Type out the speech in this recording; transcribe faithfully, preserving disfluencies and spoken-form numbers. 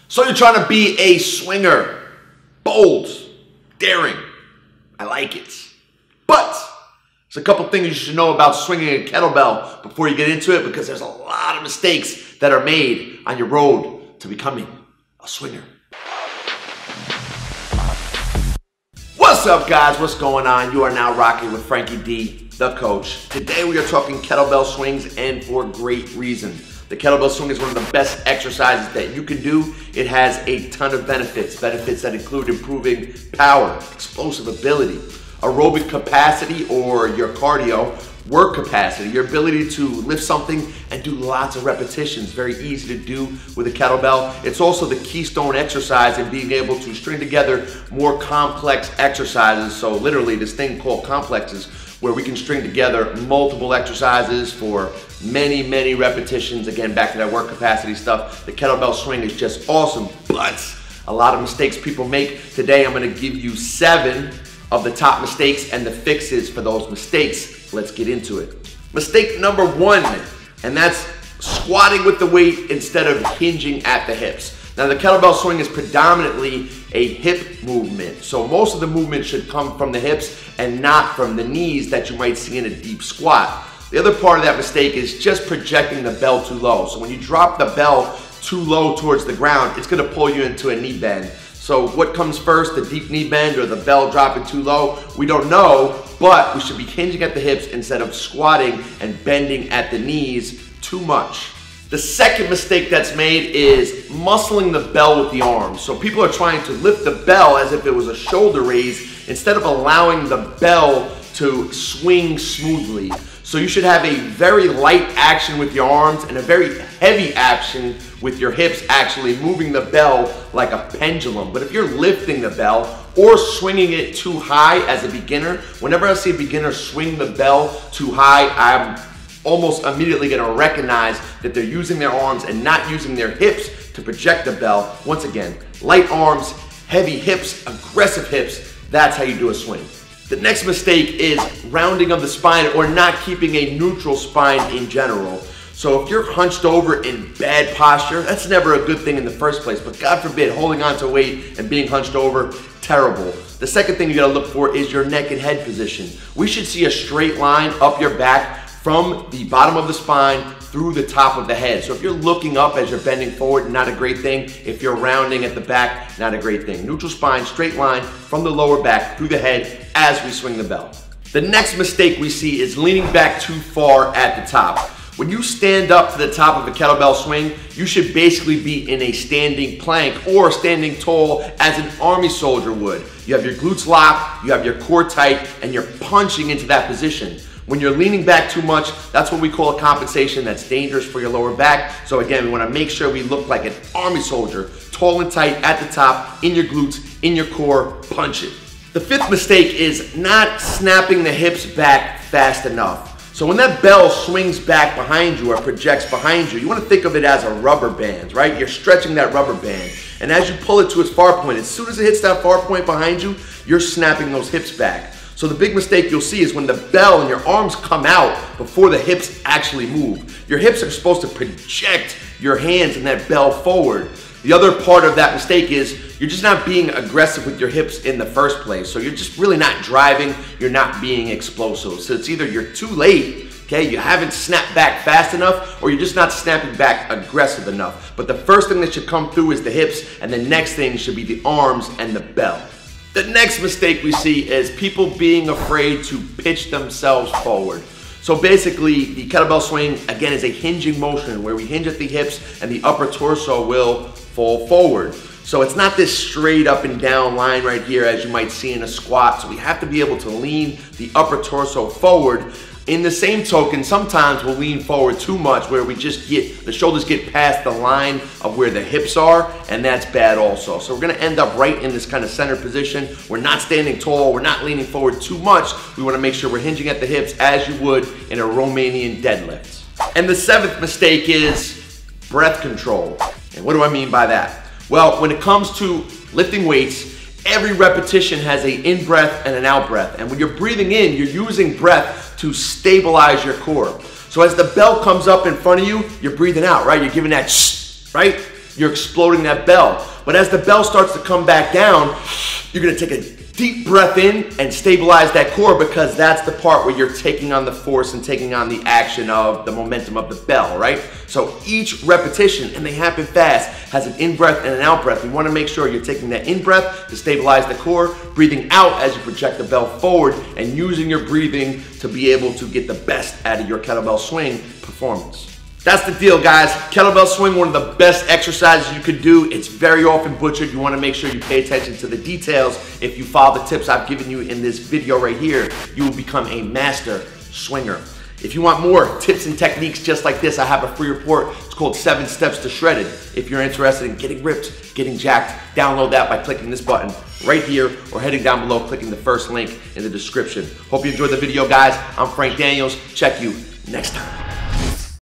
So you're trying to be a swinger. Bold, daring. I like it. But there's a couple things you should know about swinging a kettlebell before you get into it, because there's a lot of mistakes that are made on your road to becoming a swinger. What's up, guys? What's going on? You are now rocking with Frankie D, the coach. Today we are talking kettlebell swings, and for great reason. The kettlebell swing is one of the best exercises that you can do. It has a ton of benefits. Benefits that include improving power, explosive ability, aerobic capacity or your cardio, work capacity, your ability to lift something and do lots of repetitions. Very easy to do with a kettlebell. It's also the keystone exercise in being able to string together more complex exercises. So literally this thing called complexes, where we can string together multiple exercises for many, many repetitions. Again, back to that work capacity stuff. The kettlebell swing is just awesome, but a lot of mistakes people make. Today, I'm gonna give you seven of the top mistakes and the fixes for those mistakes. Let's get into it. Mistake number one, and that's squatting with the weight instead of hinging at the hips. Now, the kettlebell swing is predominantly a hip movement, so most of the movement should come from the hips and not from the knees that you might see in a deep squat. The other part of that mistake is just projecting the bell too low. So when you drop the bell too low towards the ground, it's gonna pull you into a knee bend. So what comes first, the deep knee bend or the bell dropping too low? We don't know, but we should be hinging at the hips instead of squatting and bending at the knees too much. The second mistake that's made is muscling the bell with the arms. So people are trying to lift the bell as if it was a shoulder raise instead of allowing the bell to swing smoothly. So you should have a very light action with your arms and a very heavy action with your hips, actually moving the bell like a pendulum. But if you're lifting the bell or swinging it too high as a beginner, whenever I see a beginner swing the bell too high, I'm almost immediately gonna recognize that they're using their arms and not using their hips to project the bell. Once again, light arms, heavy hips, aggressive hips, that's how you do a swing. The next mistake is rounding of the spine or not keeping a neutral spine in general. So if you're hunched over in bad posture, that's never a good thing in the first place, but God forbid, holding on to weight and being hunched over, terrible. The second thing you gotta look for is your neck and head position. We should see a straight line up your back from the bottom of the spine through the top of the head. So if you're looking up as you're bending forward, not a great thing. If you're rounding at the back, not a great thing. Neutral spine, straight line from the lower back through the head as we swing the bell. The next mistake we see is leaning back too far at the top. When you stand up to the top of a kettlebell swing, you should basically be in a standing plank or standing tall as an army soldier would. You have your glutes locked, you have your core tight, and you're punching into that position. When you're leaning back too much, that's what we call a compensation. That's dangerous for your lower back. So again, we wanna make sure we look like an army soldier, tall and tight at the top, in your glutes, in your core, punch it. The fifth mistake is not snapping the hips back fast enough. So when that bell swings back behind you or projects behind you, you wanna think of it as a rubber band, right? You're stretching that rubber band. And as you pull it to its far point, as soon as it hits that far point behind you, you're snapping those hips back. So the big mistake you'll see is when the bell and your arms come out before the hips actually move. Your hips are supposed to project your hands and that bell forward. The other part of that mistake is you're just not being aggressive with your hips in the first place. So you're just really not driving, you're not being explosive. So it's either you're too late, okay, you haven't snapped back fast enough, or you're just not snapping back aggressive enough. But the first thing that should come through is the hips, and the next thing should be the arms and the bell. The next mistake we see is people being afraid to pitch themselves forward. So basically, the kettlebell swing, again, is a hinging motion where we hinge at the hips and the upper torso will fall forward. So it's not this straight up and down line right here as you might see in a squat. So we have to be able to lean the upper torso forward. In the same token, sometimes we'll lean forward too much where we just get, the shoulders get past the line of where the hips are, and that's bad also. So we're gonna end up right in this kind of center position. We're not standing tall, we're not leaning forward too much. We wanna make sure we're hinging at the hips as you would in a Romanian deadlift. And the seventh mistake is breath control. And what do I mean by that? Well, when it comes to lifting weights, every repetition has an in-breath and an out-breath. And when you're breathing in, you're using breath to stabilize your core. So as the bell comes up in front of you, you're breathing out, right? You're giving that shh, right? you're exploding that bell. But as the bell starts to come back down, you're gonna take a deep breath in and stabilize that core, because that's the part where you're taking on the force and taking on the action of the momentum of the bell, right? So each repetition, and they happen fast, has an in-breath and an out-breath. You wanna make sure you're taking that in-breath to stabilize the core, breathing out as you project the bell forward, and using your breathing to be able to get the best out of your kettlebell swing performance. That's the deal, guys. Kettlebell swing, one of the best exercises you could do. It's very often butchered. You wanna make sure you pay attention to the details. If you follow the tips I've given you in this video right here, you will become a master swinger. If you want more tips and techniques just like this, I have a free report. It's called Seven Steps to Shredded. If you're interested in getting ripped, getting jacked, download that by clicking this button right here or heading down below, clicking the first link in the description. Hope you enjoyed the video, guys. I'm Frank Daniels. Check you next time.